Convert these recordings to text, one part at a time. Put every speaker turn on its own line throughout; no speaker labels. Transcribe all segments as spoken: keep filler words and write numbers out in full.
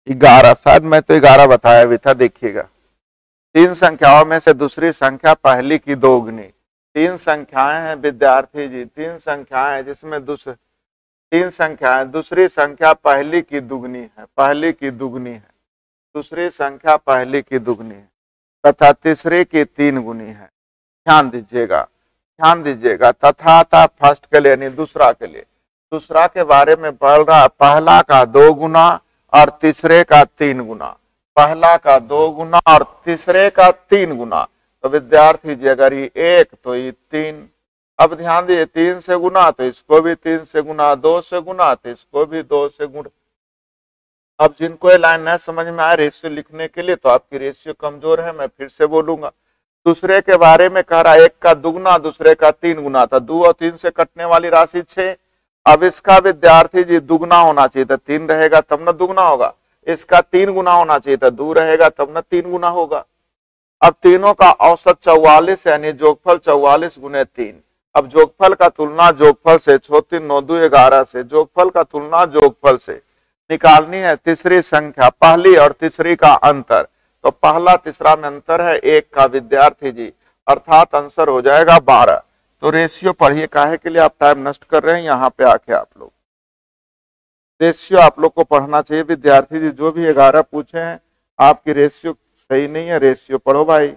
ग्यारह, शायद मैं तो ग्यारह बताया भी था, देखिएगा। तीन संख्याओं में से दूसरी संख्या पहली की दोगुनी। तीन संख्याएं हैं विद्यार्थी जी, तीन संख्याएं जिसमें दूसरे तीन संख्याएं, दूसरी संख्या पहली की दुगनी है, पहली की दुगनी है, दूसरी संख्या पहली की दुगनी है तथा तीसरी की तीन गुनी है। ध्यान दीजिएगा, ध्यान दीजिएगा। तथा था फर्स्ट के लिए यानी दूसरा के लिए, दूसरा के बारे में बोल रहा है पहला का दो गुना और तीसरे का तीन गुना, पहला का दो गुना और तीसरे का तीन गुना। तो विद्यार्थी जी अगर ये एक तो ये तीन, अब ध्यान दीजिए तीन से गुना तो इसको भी तीन से गुना, दो से गुना तो इसको भी दो से गुना। अब जिनको ये लाइन न समझ में आए रेशियो लिखने के लिए, तो आपकी रेशियो कमजोर है, मैं फिर से बोलूंगा। दूसरे के बारे में कह रहा है एक का दुगुना दूसरे का तीन गुना था, दो और तीन से कटने वाली राशि छह। अब इसका विद्यार्थी जी दुगना होना चाहिए था, तीन रहेगा तब न दुगना होगा। इसका तीन गुना होना चाहिए था, दो रहेगा तब न तीन गुना होगा। अब तीनों का औसत चौवालीस यानी जोगफल चौवालीस गुने तीन। अब जोगफल का तुलना जोगफल से, छोटी नौ दो ग्यारह से, जोगफल का तुलना जोगफल से निकालनी है तीसरी संख्या, पहली और तीसरी का अंतर। तो पहला तीसरा में अंतर है एक का विद्यार्थी जी, अर्थात आंसर हो जाएगा बारह। तो रेशियो पढ़िए, काहे के लिए आप टाइम नष्ट कर रहे हैं यहाँ पे आके। आप लोग रेशियो आप लोग को पढ़ना चाहिए विद्यार्थी जी। जो भी ग्यारह पूछे हैं आपकी रेशियो सही नहीं है, रेशियो पढ़ो भाई।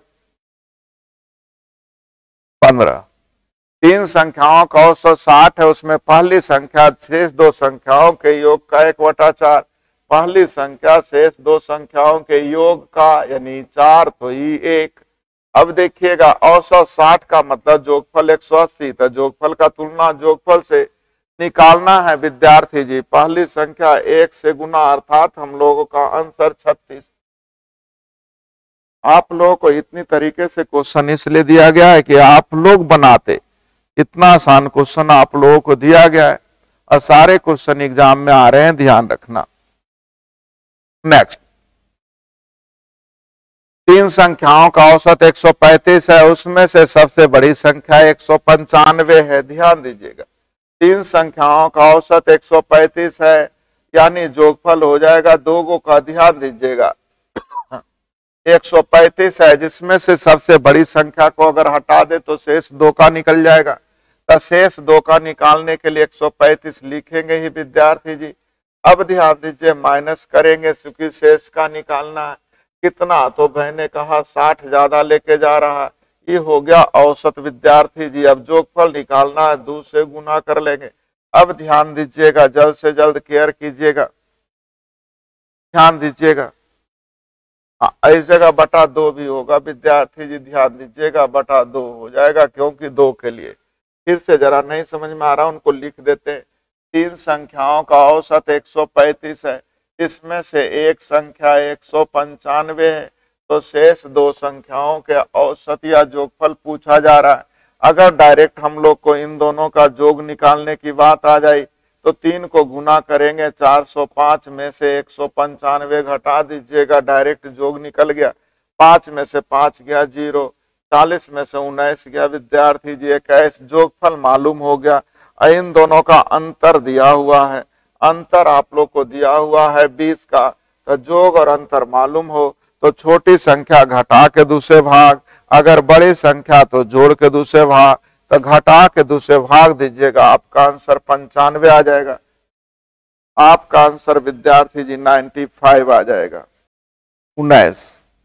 पंद्रह, तीन संख्याओं का औसत साठ है, उसमें पहली संख्या शेष दो संख्याओं के योग का एक बटा चार। पहली संख्या शेष दो संख्याओं के योग का यानी चार तो ये एक। अब देखिएगा औसत साठ का मतलब जोगफल एक सौ अस्सी था, जोगफल का तुलना जोगफल से निकालना है विद्यार्थी जी। पहली संख्या एक से गुना अर्थात हम लोगों का आंसर छत्तीस। आप लोगों को इतनी तरीके से क्वेश्चन इसलिए दिया गया है कि आप लोग बनाते, इतना आसान क्वेश्चन आप लोगों को दिया गया है और सारे क्वेश्चन एग्जाम में आ रहे हैं, ध्यान रखना। नेक्स्ट, तीन संख्याओं का औसत एक सौ पैंतीस है, उसमें से सबसे बड़ी संख्या एक सौ पंचानवे है। ध्यान दीजिएगा, तीन संख्याओं का औसत एक सौ पैंतीस है यानी जोगफल हो जाएगा दो गो का। ध्यान दीजिएगा एक सौ पैंतीस है, जिसमें से सबसे बड़ी संख्या को अगर हटा दे तो शेष दो का निकल जाएगा। तो शेष दो का निकालने के लिए एक सौ पैंतीस लिखेंगे ही विद्यार्थी जी। अब ध्यान दीजिए माइनस करेंगे क्योंकि शेष का निकालना है। कितना, तो मैंने कहा साठ ज्यादा लेके जा रहा है, ये हो गया औसत विद्यार्थी जी। अब जोगफल निकालना है, दो से गुना कर लेंगे। अब ध्यान दीजिएगा, जल्द से जल्द केयर कीजिएगा, ध्यान दीजिएगा। इस जगह बटा दो भी होगा विद्यार्थी जी, ध्यान दीजिएगा बटा दो हो जाएगा क्योंकि दो के लिए। फिर से जरा नहीं समझ में आ रहा उनको लिख देते हैं। तीन संख्याओं का औसत एक सौ पैंतीस है, इसमें से एक संख्या एक सौ पंचानवे है, तो शेष दो संख्याओं के औसत या जोगफल पूछा जा रहा है। अगर डायरेक्ट हम लोग को इन दोनों का जोग निकालने की बात आ जाए तो तीन को गुना करेंगे, चार सौ पांच में से एक सौ पंचानवे घटा दीजिएगा, डायरेक्ट जोग निकल गया। पांच में से पांच गया जीरो, चालीस में से उन्नीस गया विद्यार्थी जी इक्कीस। जोगफल मालूम हो गया। इन दोनों का अंतर दिया हुआ है, अंतर आप लोग को दिया हुआ है बीस का। तो जोग और अंतर मालूम हो तो छोटी संख्या घटा के दूसरे भाग, अगर बड़ी संख्या तो जोड़ के दूसरे भाग, तो घटा के दूसरे भाग दीजिएगा, आपका आंसर पंचानवे आ जाएगा। आपका आंसर विद्यार्थी जी पचानवे आ जाएगा। उन्नीस,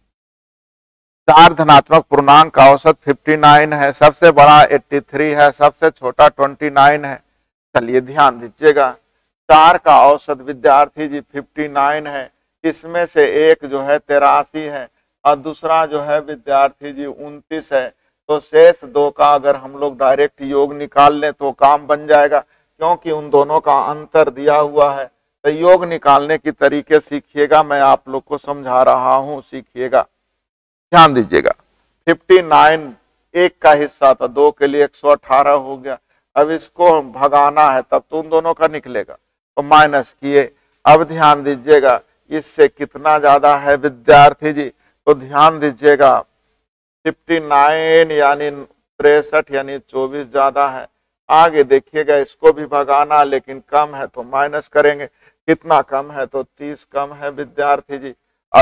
चार धनात्मक पूर्णांक का औसत उनसठ है, सबसे बड़ा तिरासी है, सबसे छोटा उनतीस है। चलिए ध्यान दीजिएगा, चार का औसत विद्यार्थी जी उनसठ है, इसमें से एक जो है तिरासी है और दूसरा जो है विद्यार्थी जी उनतीस है। तो शेष दो का अगर हम लोग डायरेक्ट योग निकाल लें तो काम बन जाएगा, क्योंकि उन दोनों का अंतर दिया हुआ है। तो योग निकालने की तरीके सीखिएगा, मैं आप लोग को समझा रहा हूं, सीखिएगा, ध्यान दीजिएगा। उनसठ एक का हिस्सा था, दो के लिए एक सौ अठारह हो गया। अब इसको भगाना है तब तो उन दोनों का निकलेगा, तो माइनस किए। अब ध्यान दीजिएगा इससे कितना ज्यादा है विद्यार्थी जी, तो ध्यान दीजिएगा उनसठ यानी तिरसठ यानी चौबीस ज्यादा है। आगे देखिएगा इसको भी भगाना लेकिन कम है तो माइनस करेंगे। कितना कम है, तो तीस कम है विद्यार्थी जी।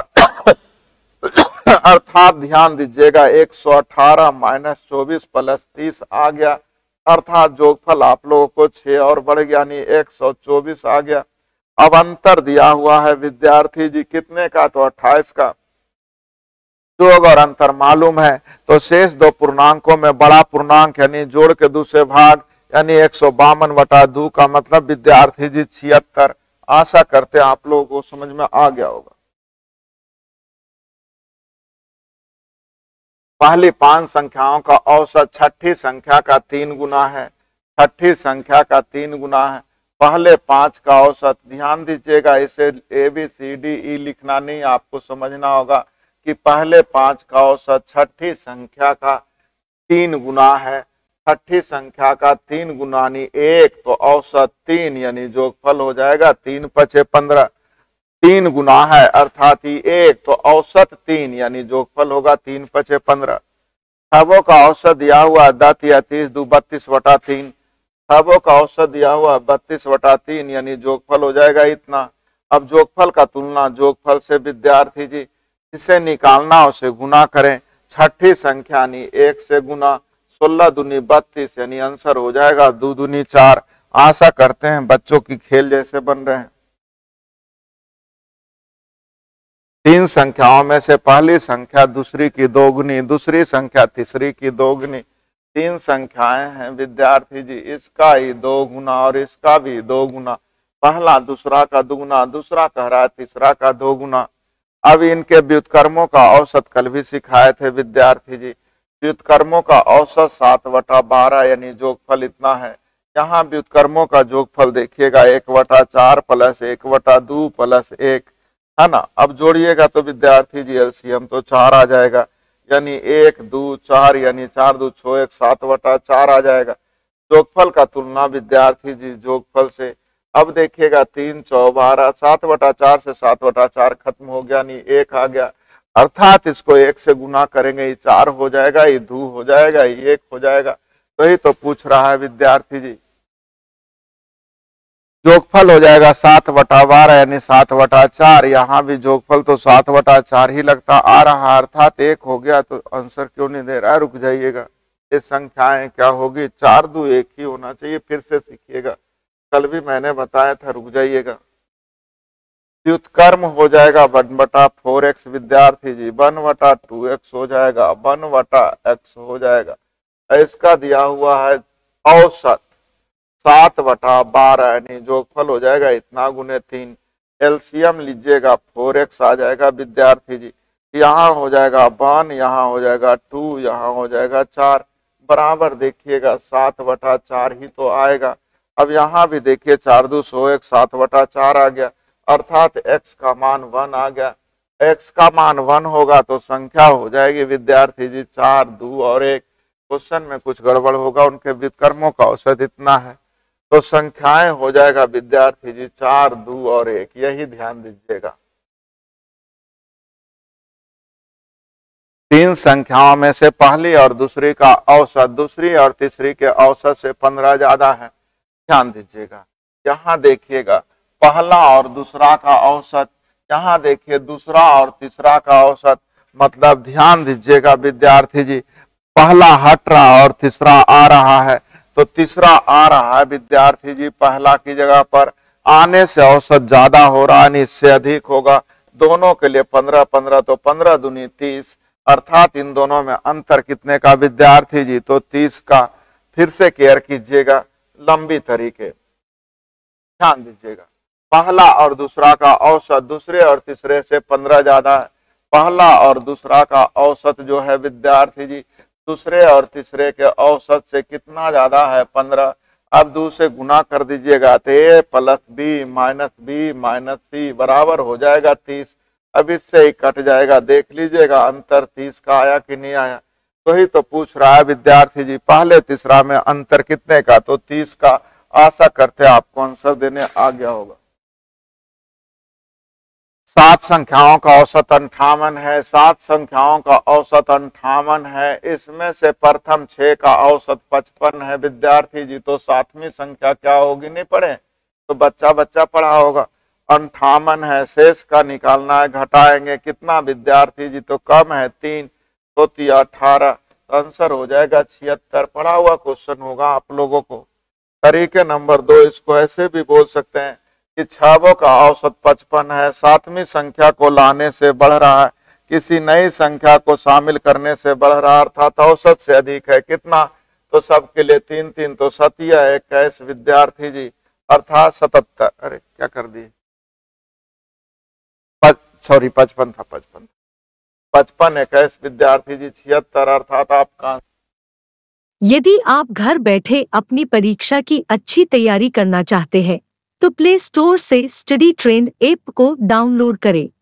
अर्थात ध्यान दीजिएगा एक सौ अठारह माइनस चौबीस प्लस तीस आ गया, अर्थात जोगफल आप लोगों को छह और बढ़ गया, यानी एक सौ चौबीस आ गया। अब अंतर दिया हुआ है विद्यार्थी जी कितने का, तो अट्ठाईस का। जोग और अंतर मालूम है तो शेष दो पूर्णांकों में बड़ा पूर्णांक यानी जोड़ के दूसरे भाग यानी एक सौ बावन बटा दो का मतलब विद्यार्थी जी छिहत्तर। आशा करते हैं आप लोगों को समझ में आ गया होगा। पहली पांच संख्याओं का औसत छठी संख्या का तीन गुना है, छठी संख्या का तीन गुना है। पहले पांच का औसत, ध्यान दीजिएगा इसे A B C D E लिखना नहीं, आपको समझना होगा कि पहले पांच का औसत छठी संख्या का तीन गुना है, छठी संख्या का तीन गुना यानी एक, तो औसत तीन यानी जोगफल हो जाएगा तीन पचे पंद्रह, तीन गुना है अर्थात ही एक, तो औसत तीन यानी जोगफल होगा तीन पचे पंद्रह। छबों का औसत दिया हुआ दस या तीस दो बत्तीस बटा तीन, छबों का औसत दिया हुआ बत्तीस बटा तीन यानी जोगफल हो जाएगा इतना। अब जोगफल का तुलना जोगफल से विद्यार्थी जी इसे निकालना उसे गुना करें, छठी संख्या यानी एक से गुना, सोलह दूनी बत्तीस यानी आंसर हो जाएगा दो दूनी चार। आशा करते हैं बच्चों की खेल जैसे बन रहे हैं। तीन संख्याओं में से पहली संख्या दूसरी की दोगुनी, दूसरी संख्या तीसरी की दोगुनी, तीन संख्याएं हैं विद्यार्थी जी, इसका ही दो गुना और इसका भी दो गुना, पहला दूसरा का दुगुना, दूसरा कह रहा है तीसरा का दो गुना। अब इनके व्युत्क्रमों का औसत कल भी सिखाए थे विद्यार्थी जी, व्युत्क्रमों का औसत सात बटा बारह यानी जोगफल इतना है। यहाँ व्युत्क्रमों का जोगफल देखिएगा एक बटा चार प्लस एक बटा दो प्लस एक, है ना। अब जोड़िएगा तो विद्यार्थी जी एलसीएम तो चार आ जाएगा, यानी एक दो चार यानी चार दो छो एक सात बटा चार आ जाएगा। जोगफल का तुलना विद्यार्थी जी जोगफल से, अब देखिएगा तीन चौ बारह, सात बटा चार से सात बटा चार खत्म हो गया यानी एक आ गया, अर्थात इसको एक से गुना करेंगे ये चार हो जाएगा, ये दो हो जाएगा, ये एक हो जाएगा। तो ही तो पूछ रहा है विद्यार्थी जी, जोगफल हो जाएगा सात बटा बारह यानी सात बटा चार, यहाँ भी जोगफल तो सात बटा चार ही लगता आ रहा, अर्थात एक हो गया। तो आंसर क्यों नहीं दे रहा है, रुक जाइएगा, ये संख्याएं क्या होगी, चार दो एक ही होना चाहिए, फिर से सीखिएगा, कल भी मैंने बताया था, रुक जाइएगा। व्युत्क्रम हो जाएगा वन बटा फोर एक्स विद्यार्थी जी, वन बटा टू एक्स हो जाएगा, वन बटा एक्स हो जाएगा। इसका दिया हुआ है औसत सात बटा बारह यानी जोगफल हो जाएगा इतना गुने तीन, एलसीएम लीजिएगा फोर एक्स आ जाएगा विद्यार्थी जी, यहाँ हो जाएगा वन, यहाँ हो जाएगा टू, यहाँ हो जाएगा चार, बराबर देखिएगा सात बटा चार ही तो आएगा। अब यहाँ भी देखिए चार दो सौ एक, सात बटा चार आ गया, अर्थात x का मान वन आ गया। x का मान वन होगा तो संख्या हो जाएगी विद्यार्थी जी चार दो और एक। क्वेश्चन में कुछ गड़बड़ होगा, उनके व्युत्क्रमों का औसत इतना है, तो संख्याएं हो जाएगा विद्यार्थी जी चार दो और एक, यही ध्यान दीजिएगा। तीन संख्याओं में से पहली और दूसरी का औसत दूसरी और तीसरी के औसत से पंद्रह ज्यादा है, ध्यान दीजिएगा। यहाँ देखिएगा पहला और दूसरा का औसत, यहाँ देखिए दूसरा और तीसरा का औसत, मतलब ध्यान दीजिएगा विद्यार्थी जी, पहला हट रहा और तीसरा आ रहा है, तो तीसरा आ रहा है विद्यार्थी जी पहला की जगह पर, आने से औसत ज्यादा हो रहा है, इससे अधिक होगा। दोनों के लिए पंद्रह पंद्रह तो पंद्रह दूनी तीस, अर्थात इन दोनों में अंतर कितने का विद्यार्थी जी, तो तीस का। फिर से केयर कीजिएगा लंबी तरीके, ध्यान दीजिएगा। पहला और दूसरा का औसत दूसरे और तीसरे से पंद्रह ज्यादा है, पहला और दूसरा का औसत जो है विद्यार्थी जी दूसरे और तीसरे के औसत से कितना ज्यादा है, पंद्रह। अब दो से गुना कर दीजिएगा तो A plus B minus B minus C बराबर हो जाएगा तीस। अब इससे ही कट जाएगा, देख लीजिएगा अंतर तीस का आया कि नहीं आया। तो ही तो पूछ रहा है विद्यार्थी जी पहले तीसरा में अंतर कितने का, तो तीस का। आशा करते हैं आपको आंसर देने आ गया होगा। सात संख्याओं का औसत अंठावन है, सात संख्याओं का औसत अंठावन है, इसमें से प्रथम छह का औसत पचपन है विद्यार्थी जी। तो सातवीं संख्या क्या होगी, नहीं पढ़े तो बच्चा बच्चा पढ़ा होगा। अंठावन है, शेष का निकालना है, घटाएंगे कितना विद्यार्थी जी, तो कम है तीन, तो तिया अठारह, आंसर हो जाएगा छिहत्तर। पढ़ा हुआ क्वेश्चन होगा आप लोगों को। तरीके नंबर दो, इसको ऐसे भी बोल सकते हैं कि छावों का औसत पचपन है, सातवीं संख्या को लाने से बढ़ रहा है, किसी नई संख्या को शामिल करने से बढ़ रहा, अर्थात औसत से अधिक है, कितना, तो सबके लिए तीन तीन, तो सतिया इक्कीस विद्यार्थी जी, अर्थात सतहत्तर, अरे क्या कर दिए, सॉरी पचपन था, पचपन पचपन इक्कीस विद्यार्थी जी छिहत्तर, अर्थात आपका।
यदि आप घर बैठे अपनी परीक्षा की अच्छी तैयारी करना चाहते हैं तो प्ले स्टोर से स्टडी ट्रेंड ऐप को डाउनलोड करें।